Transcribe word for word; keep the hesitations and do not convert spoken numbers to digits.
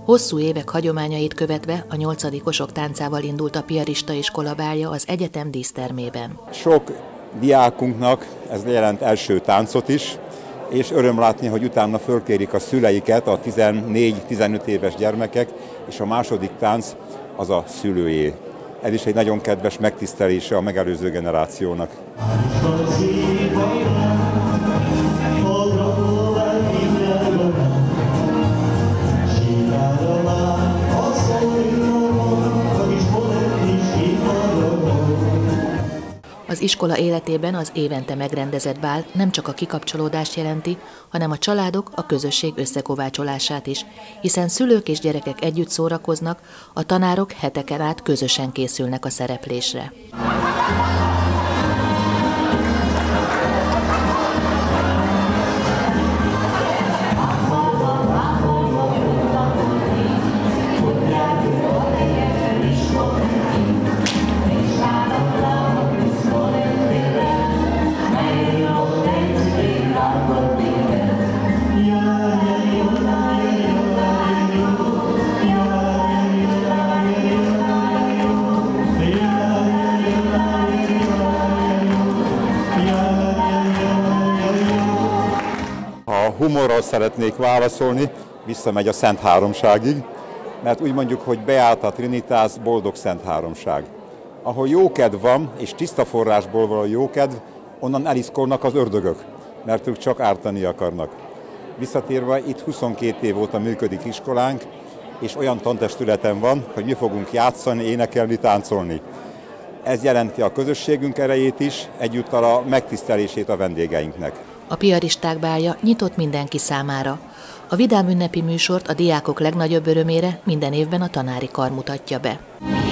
Hosszú évek hagyományait követve a nyolcadikosok táncával indult a piarista iskola bálja az egyetem dísztermében. Sok diákunknak ez jelent első táncot is, és öröm látni, hogy utána fölkérik a szüleiket, a tizennégy-tizenöt éves gyermekek, és a második tánc az a szülőjé. Ez is egy nagyon kedves megtisztelése a megelőző generációnak. Az iskola életében az évente megrendezett bál nem csak a kikapcsolódást jelenti, hanem a családok, a közösség összekovácsolását is, hiszen szülők és gyerekek együtt szórakoznak, a tanárok heteken át közösen készülnek a szereplésre. Ha humorral szeretnék válaszolni, visszamegy a Szent Háromságig, mert úgy mondjuk, hogy Beata Trinitas, boldog Szent Háromság. Ahol jókedv van, és tiszta forrásból való jókedv, onnan eliszkolnak az ördögök, mert ők csak ártani akarnak. Visszatérve, itt huszonkét év óta működik iskolánk, és olyan tantestületen van, hogy mi fogunk játszani, énekelni, táncolni. Ez jelenti a közösségünk erejét is, egyúttal a megtisztelését a vendégeinknek. A piaristák bálja nyitott mindenki számára. A vidám ünnepi műsort a diákok legnagyobb örömére minden évben a tanári kar mutatja be.